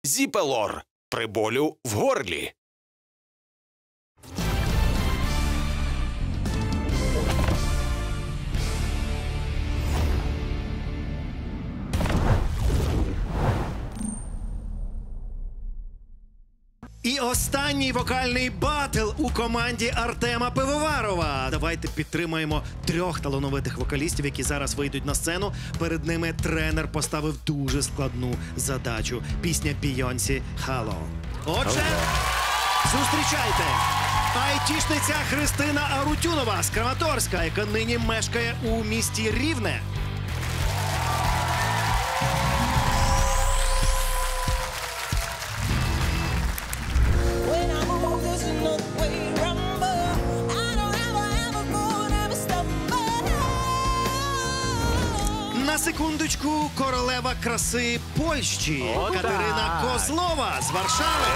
Зіпелор при болю в горлі. І останній вокальний батл у команді Артема Пивоварова. Давайте підтримаємо 3 талановитих вокалістів, які зараз вийдуть на сцену. Перед ними тренер поставив дуже складну задачу. Пісня Бійонсі «Hello». Отже, зустрічайте! Айтішниця Христина Арутюнова з Краматорська, яка нині мешкає у місті Рівне. На секундочку, королева краси Польщі Катерина Козлова з Варшави.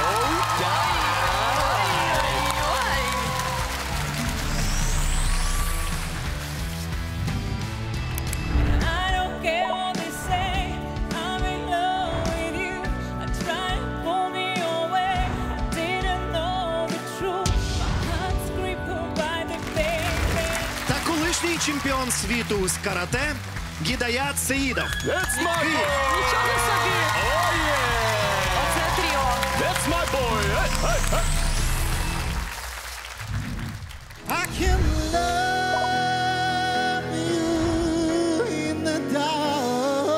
Та колишній чемпіон світу з карате Гідаят Сеїдов. Нічого собі! Оце тріо. That's my boy! I can love you in the dark.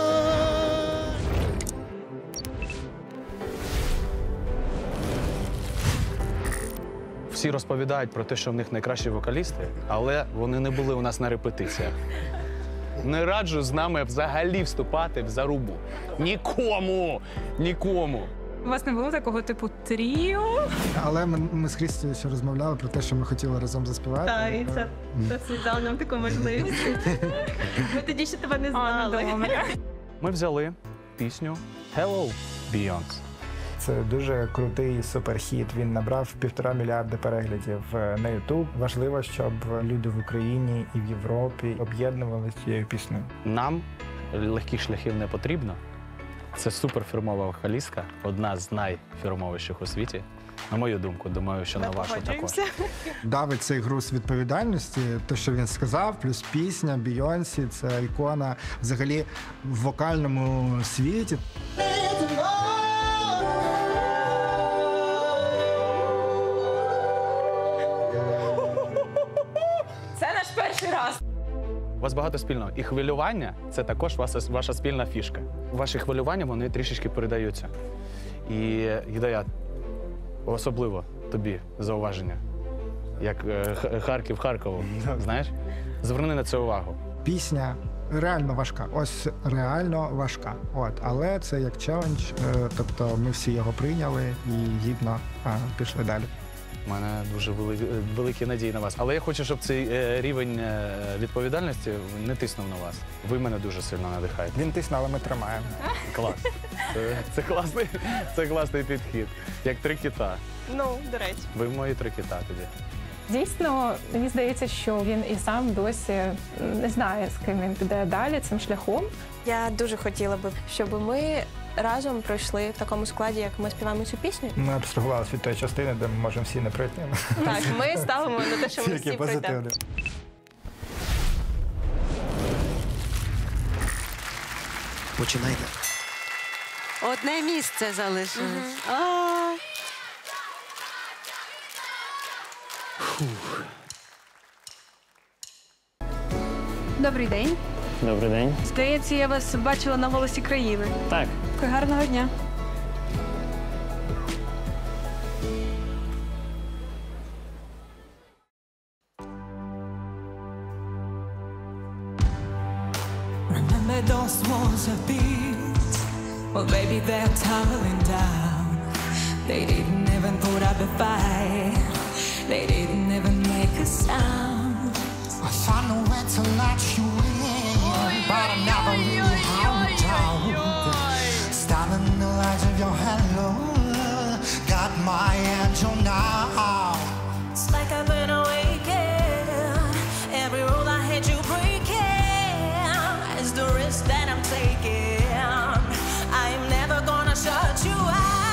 Всі розповідають про те, що в них найкращі вокалісти, але вони не були у нас на репетиціях. Не раджу з нами взагалі вступати в зарубу. Нікому! Нікому! У вас не було такого типу тріо? Але ми з Христю ще розмовляли про те, що ми хотіли разом заспівати. Так, і це дав нам таку можливість. Ми тоді ще тебе не знали. Ми взяли пісню «Hello, Beyoncé». Це дуже крутий суперхіт. Він набрав 1,5 мільярда переглядів на YouTube. Важливо, щоб люди в Україні і в Європі об'єднувалися цією піснею. Нам легких шляхів не потрібно. Це суперфірмова вокалістка, одна з найфірмовіших у світі. На мою думку, думаю, що на вашу також. Давить цей груз відповідальності, те, що він сказав, плюс пісня Бійонсі, це ікона взагалі в вокальному світі. Це наш перший раз. У вас багато спільного. І хвилювання – це також ваша спільна фішка. Ваші хвилювання, вони трішечки передаються. І, Гідаят, особливо тобі зауваження, як Харків Харкову, знаєш? Зверни на це увагу. Пісня реально важка. Ось реально важка. Але це як челендж, тобто ми всі його прийняли і гідно пішли далі. У мене дуже великі надії на вас. Але я хочу, щоб цей рівень відповідальності не тиснув на вас. Ви мене дуже сильно надихаєте. Він тисне, але ми тримаємо. Клас. Це класний підхід. Як 3 кита. Ну, до речі. Ви мої 3 кита тоді. Дійсно, мені здається, що він і сам досі не знає, з ким він піде далі цим шляхом. Я дуже хотіла б, щоб ми разом пройшли в такому складі, як ми співаємо цю пісню. Ми абстрагувалися від тої частини, де ми можемо всі не пройти. Так, ми ставимо на те, що ми всі пройдемо. Починайте. Одне місце залишилось. Добрий день. Добрий день. Здається, я вас бачила на «Голосі країни». Так. Гарного дня. Remember those walls of beat? Well, baby, they're tumbling down. They didn't even put up a fight. They didn't even make a sound. I found a way to let you in, but I never knew how to. Standing in the light of your hello, got my angel now. It's like I've been awakened. Every rule I had you breaking is the risk that I'm taking. I'm never gonna shut you out.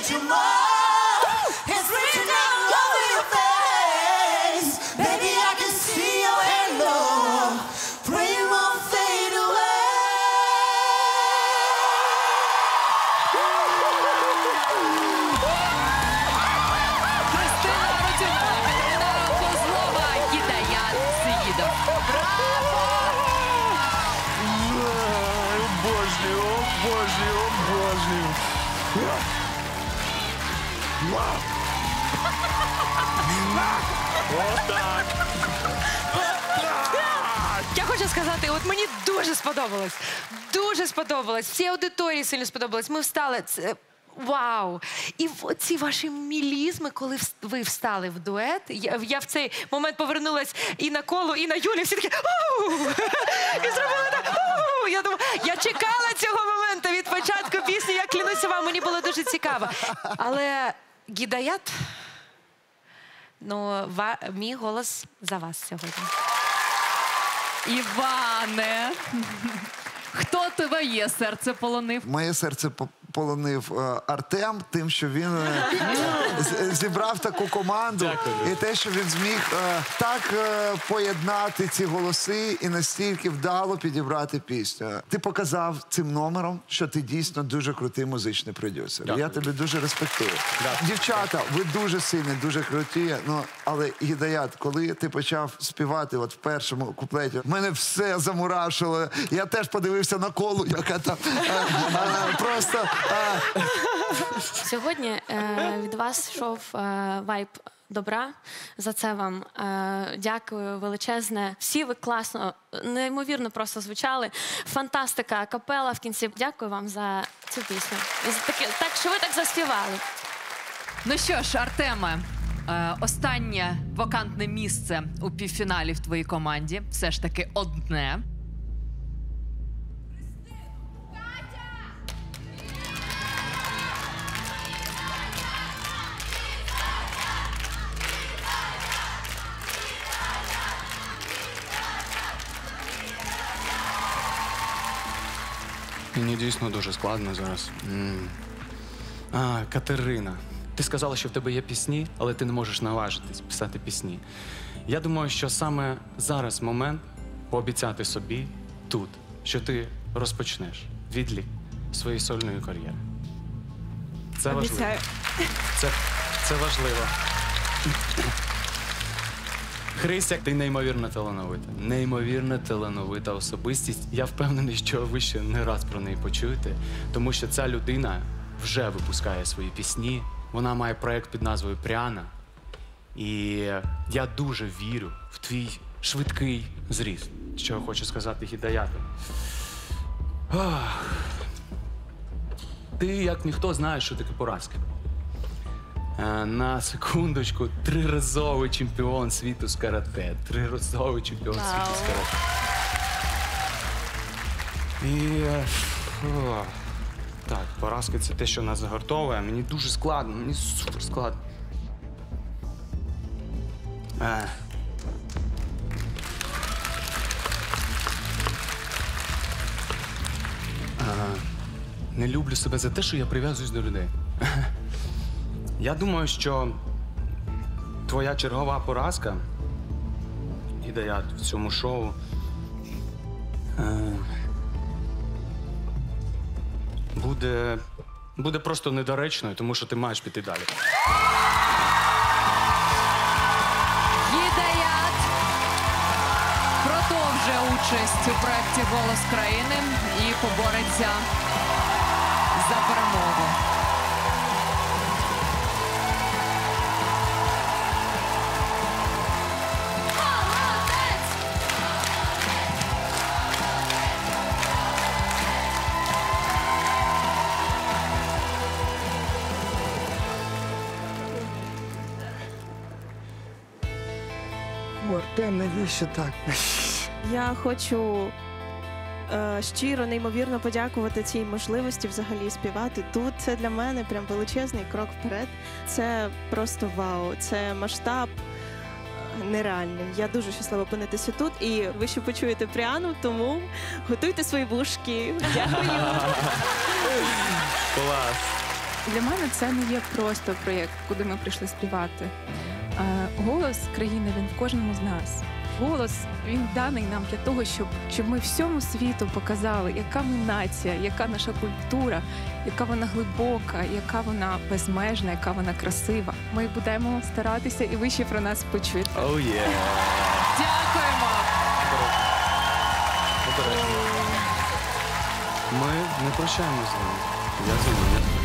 want you more. It's written all over your face. Baby, I can see your halo. Pray it won't fade away. Христина Арутюнова, Катерина Козлова, Гідаят Сеїдов. Браво! Обожнюю, обожнюю, обожнюю. Отак. Я хочу сказати, от мені дуже сподобалось. Дуже сподобалось. Всій аудиторії сильно сподобалось. Ми встали. Це... Вау! І ці ваші мілізми, коли ви встали в дует, я в цей момент повернулась і на Колу, і на Юлі, всі такі «У-у-у!» і зробили так «У-у-у!» Я думаю, я чекала цього моменту від початку пісні, я клянуся вам, мені було дуже цікаво. Але Гідаят, ну, мій голос за вас сьогодні. Іване, хто твоє серце полонив? Моє серце полонив Артем тим, що він зібрав таку команду. І те, що він зміг так поєднати ці голоси і настільки вдало підібрати пісню. Ти показав цим номером, що ти дійсно дуже крутий музичний продюсер. Дякую. Я тебе дуже респектую. Дякую. Дівчата, ви дуже сильні, дуже круті. Ну, але, Гідаят, коли ти почав співати от в першому куплеті, мене все замурашило. Я теж подивився на Колу, яка там просто... Сьогодні від вас йшов вайб добра. За це вам дякую величезне. Всі ви класно, неймовірно просто звучали. Фантастика, капела в кінці. Дякую вам за цю пісню. І за так, що ви так заспівали. Ну що ж, Артеме, останнє вакантне місце у півфіналі в твоїй команді. Все ж таки одне. Мені дійсно дуже складно зараз. Катерина, ти сказала, що в тебе є пісні, але ти не можеш наважитись писати пісні. Я думаю, що саме зараз момент пообіцяти собі тут, що ти розпочнеш відлік своєї сольної кар'єри. Це важливо. Обіцяю. Це важливо. Христя, ти неймовірно талановита особистість. Я впевнений, що ви ще не раз про неї почуєте, тому що ця людина вже випускає свої пісні. Вона має проєкт під назвою «Пряна». І я дуже вірю в твій швидкий зріст, що я хочу сказати Гідаяту. Ти, як ніхто, знаєш, що таке поразки. На секундочку, 3-разовий чемпіон світу з карате. 3-разовий чемпіон світу з карате. І... так, поразки – це те, що нас загартовує. Мені дуже складно, мені супер складно. Не люблю себе за те, що я прив'язуюсь до людей. Я думаю, що твоя чергова поразка, Гідаят, в цьому шоу буде просто недоречною, тому що ти маєш піти далі. Гідаят продовжує участь у проєкті «Голос країни» і побореться за перемогу. Артем, навіщо так? Я хочу щиро, неймовірно подякувати цій можливості взагалі співати тут. Це для мене прям величезний крок вперед. Це просто вау, це масштаб нереальний. Я дуже щаслива опинитися тут. І ви ще почуєте Пряну, тому готуйте свої вушки. Дякую. Клас. Для мене це не є просто проєкт, куди ми прийшли співати. Голос країни, він в кожному з нас. Голос, він даний нам для того, щоб ми всьому світу показали, яка ми нація, яка наша культура, яка вона глибока, яка вона безмежна, яка вона красива. Ми будемо старатися, і ви ще про нас почуєте. Oh, yeah. Дякуємо! Ми не прощаємося з вами. Я з вами.